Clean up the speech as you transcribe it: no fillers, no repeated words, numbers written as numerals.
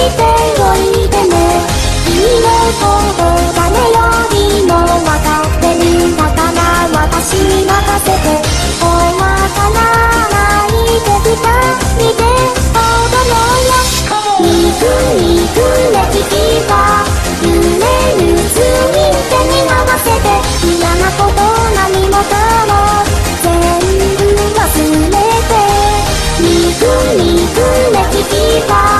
しておいてね。君のこと誰よりもわかってる。だから私に任せて。終わらないで二人で踊ろうよ。ミクミクネギフィーバー、揺れるツイン手に合わせて。嫌なこと何もかも全部忘れて。ミクミクネギフィーバー